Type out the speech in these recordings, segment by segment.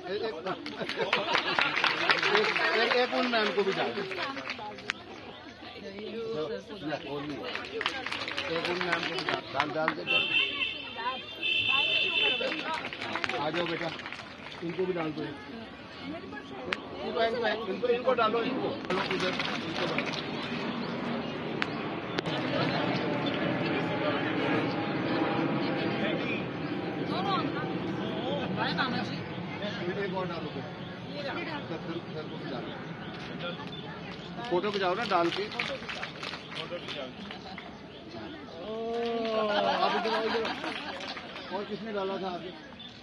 एक उन मैम को भी डाल दो, एक उन मैम को भी डाल दे। आ जाओ बेटा, इनको भी डाल दो, इनको डालो, इनको उधर एक और डालो, फोटो खिंचाओ ना डाल के। और किसने डाला था आगे?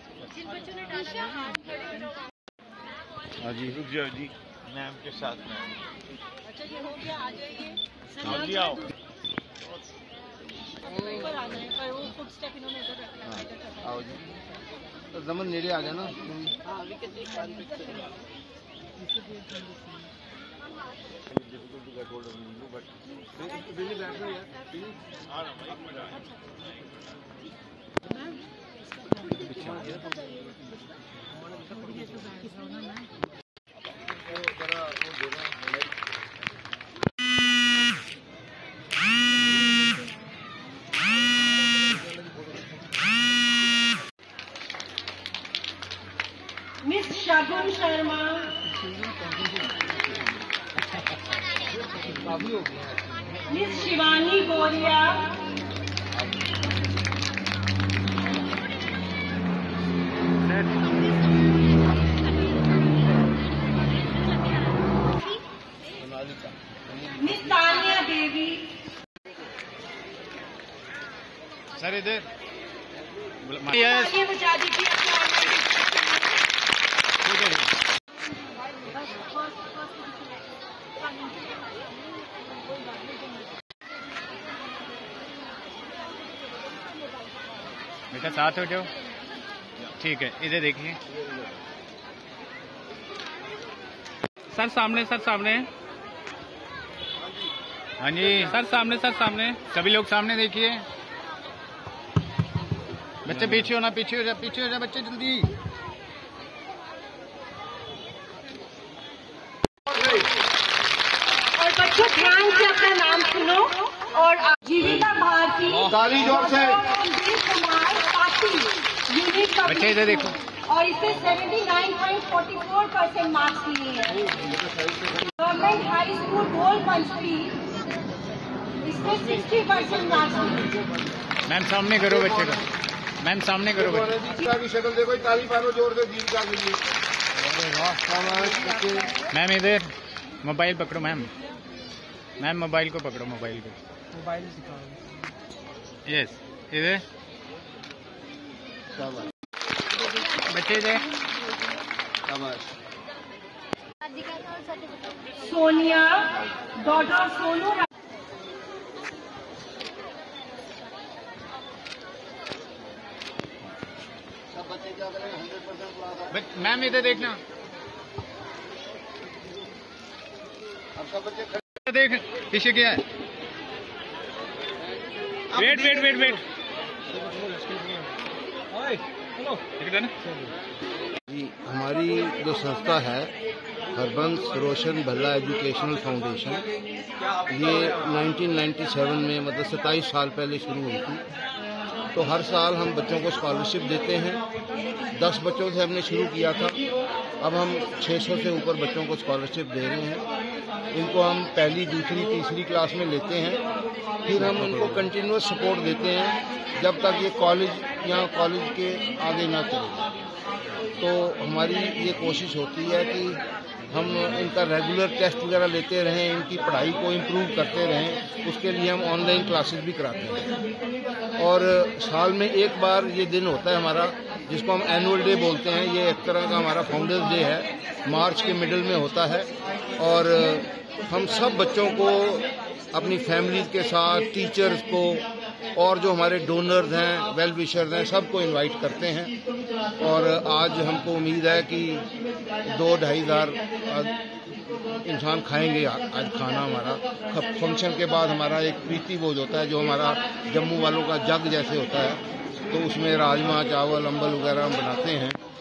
हाँ जी, रुक जाओ जी, मैम के साथ में। अच्छा ये हो गया, आ जाइए। आओ। ऊपर आ जाए, पर वो फुट स्टेप इन्होंने इधर रखना है। आओ जी, तो जमन नेड़े आ जाना। हाँ, we can take one picture. Difficult to get hold of you, but really बैठ रहे यार, please. मिस शगुन शर्मा, काफी हो गया। मिस शिवानी बोरिया, मिस तानिया देवी। सर इधर ये बचा दीजिए। बेटा साथ हो जाओ, ठीक है। इधर देखिए सर, सामने सर, सामने। हाँ जी सर, सामने सर, सामने। सभी लोग सामने देखिए। बच्चे पीछे हो ना, पीछे हो जा, पीछे हो जा बच्चे, जल्दी। और बच्चों ध्यान से अपना नाम सुनो। और जीविका भारती, ताली जोर से। बच्चे इधर देखो। और इससे 79.44% मार्क्स लिए हैं। गवर्नमेंट हाई स्कूल गोल पंचपी, इसमें 60% मार्क्स लिए। मैम सामने करो बच्चे को, मैम सामने करो बच्चे। दीपिका की शक्ल देखो, ताली मारो जोर से दीपिका के लिए। मैम इधर मोबाइल पकड़ो, मैम मैम मोबाइल को पकड़ो, मोबाइल को। मोबाइल सिखाओ। यस, इधर बच्चे इधर। सोनिया, डॉटर सोनू। मैम इधर देखना। अब सब बच्चे देख पीछे क्या है। वेट वेट वेट वेट, जी, हमारी जो संस्था है हरबंस रोशन भल्ला एजुकेशनल फाउंडेशन, ये 1997 में मतलब 27 साल पहले शुरू हुई थी। तो हर साल हम बच्चों को स्कॉलरशिप देते हैं। 10 बच्चों से हमने शुरू किया था, अब हम 600 से ऊपर बच्चों को स्कॉलरशिप दे रहे हैं। इनको हम पहली, दूसरी, तीसरी क्लास में लेते हैं, फिर हम उनको कंटिन्यूस सपोर्ट देते हैं जब तक ये कॉलेज या कॉलेज के आगे ना चले। तो हमारी ये कोशिश होती है कि हम इनका रेगुलर टेस्ट वगैरह लेते रहें, इनकी पढ़ाई को इम्प्रूव करते रहें। उसके लिए हम ऑनलाइन क्लासेस भी कराते हैं। और साल में एक बार ये दिन होता है हमारा, जिसको हम एनुअल डे बोलते हैं। ये एक तरह का हमारा फाउंडर्स डे है, मार्च के मिडिल में होता है। और हम सब बच्चों को अपनी फैमिली के साथ, टीचर्स को और जो हमारे डोनर्स हैं, वेल विशर्स हैं, सबको इनवाइट करते हैं। और आज हमको उम्मीद है कि 2-2.5 हज़ार इंसान खाएंगे आज खाना। हमारा फंक्शन के बाद हमारा एक प्रीति भोज होता है, जो हमारा जम्मू वालों का जग जैसे होता है। तो उसमें राजमा, चावल, अम्बल वगैरह हम बनाते हैं।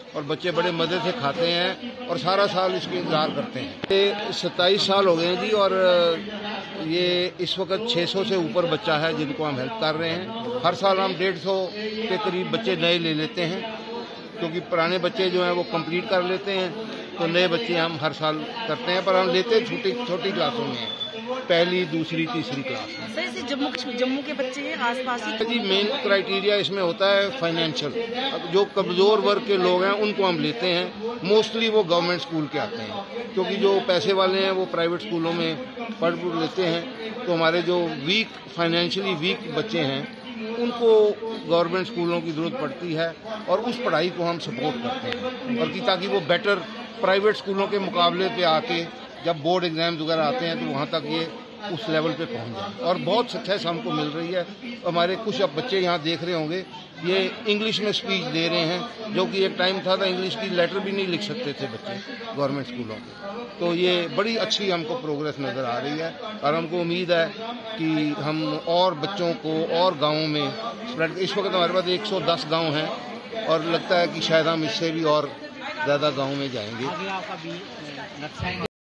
और बच्चे बड़े मज़े से खाते हैं और सारा साल इसका इंतज़ार करते हैं। ये 27 साल हो गए हैं जी, और ये इस वक्त 600 से ऊपर बच्चा है जिनको हम हेल्प कर रहे हैं। हर साल हम 150 के करीब बच्चे नए ले लेते हैं, क्योंकि पुराने बच्चे जो हैं वो कंप्लीट कर लेते हैं, तो नए बच्चे हम हर साल करते हैं। पर हम लेते छोटी क्लासों में हैं, पहली, दूसरी, तीसरी क्लास में। सर इसे जम्मू के बच्चे आसपास ही जी मेन क्राइटेरिया इसमें होता है फाइनेंशियल। अब जो कमज़ोर वर्ग के लोग हैं उनको हम लेते हैं, मोस्टली वो गवर्नमेंट स्कूल के आते हैं, क्योंकि जो पैसे वाले हैं वो प्राइवेट स्कूलों में पढ़ लेते हैं। तो हमारे जो फाइनेंशियली वीक बच्चे हैं उनको गवर्नमेंट स्कूलों की ज़रूरत पड़ती है, और उस पढ़ाई को हम सपोर्ट करते हैं, और ताकि वो बेटर प्राइवेट स्कूलों के मुकाबले पे आके जब बोर्ड एग्जाम्स वगैरह आते हैं तो वहाँ तक ये उस लेवल पे पहुँच जाए। और बहुत सक्सेस हमको मिल रही है। हमारे कुछ अब बच्चे यहाँ देख रहे होंगे, ये इंग्लिश में स्पीच दे रहे हैं, जो कि एक टाइम था इंग्लिश की लेटर भी नहीं लिख सकते थे बच्चे गवर्नमेंट स्कूलों के। तो ये बड़ी अच्छी हमको प्रोग्रेस नज़र आ रही है, और हमको उम्मीद है कि हम और बच्चों को और गाँवों में स्प्रेड। इस वक्त हमारे पास 110 गाँव हैं, और लगता है कि शायद हम इससे भी और ज़्यादा गाँव में जाएंगे।